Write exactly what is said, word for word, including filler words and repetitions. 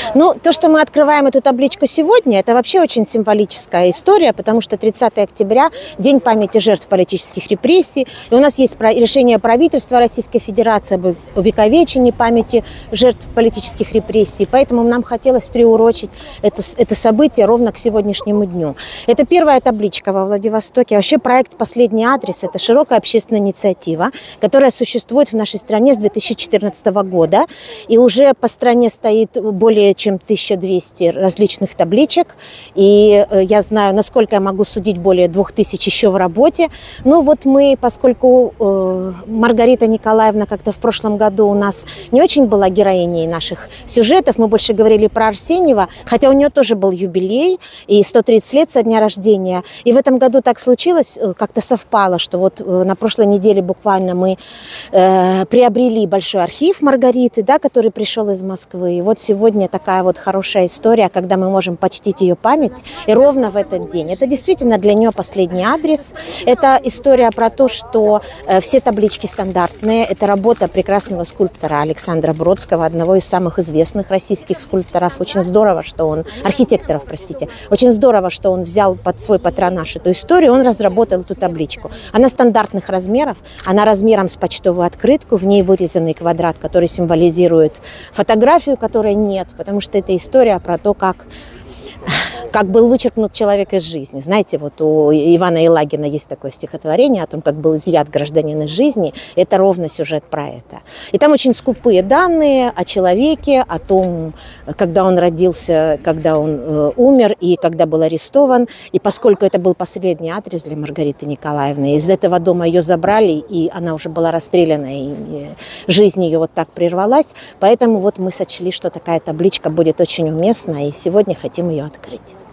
Ну, то, что мы открываем эту табличку сегодня, это вообще очень символическая история, потому что тридцатое октября – День памяти жертв политических репрессий. И у нас есть решение правительства Российской Федерации об увековечении памяти жертв политических репрессий. Поэтому нам хотелось приурочить это, это событие ровно к сегодняшнему дню. Это первая табличка во Владивостоке. Вообще проект «Последний адрес» – это широкая общественная инициатива, которая существует в нашей стране с две тысячи четырнадцатого года. И уже по стране стоит более чем тысяча двести различных табличек. И я знаю, насколько я могу судить, более двух тысяч еще в работе. Но вот мы, поскольку э, Маргарита Николаевна как-то в прошлом году у нас не очень была героиней наших сюжетов, мы больше говорили про Арсеньева, хотя у нее тоже был юбилей и сто тридцать лет со дня рождения. И в этом году так случилось, как-то совпало, что вот на прошлой неделе буквально мы э, приобрели большой архив Маргариты, да, который пришел из Москвы. И вот сегодня такая вот хорошая история, когда мы можем почтить ее память. И ровно в этот день. Это действительно для нее последний адрес. Это история про то, что э, все таблички стандартные. Это работа прекрасного скульптора Александра Бродского, одного из самых известных российских скульпторов. Очень здорово, что он... Архитекторов, простите. Очень здорово, что он взял под свой патронаж эту историю. Он разработал эту табличку. Она стандартных размеров. Она размером с почтовую открытку. В ней вырезанный квадрат, который символизирует фотографию, которой нет. Потому что это история про то, как... как был вычеркнут человек из жизни. Знаете, вот у Ивана Елагина есть такое стихотворение о том, как был изъят гражданин из жизни. Это ровно сюжет про это. И там очень скупые данные о человеке, о том, когда он родился, когда он э, умер и когда был арестован. И поскольку это был последний адрес для Маргариты Николаевны, из этого дома ее забрали, и она уже была расстреляна, и жизнь ее вот так прервалась. Поэтому вот мы сочли, что такая табличка будет очень уместна, и сегодня хотим ее открыть.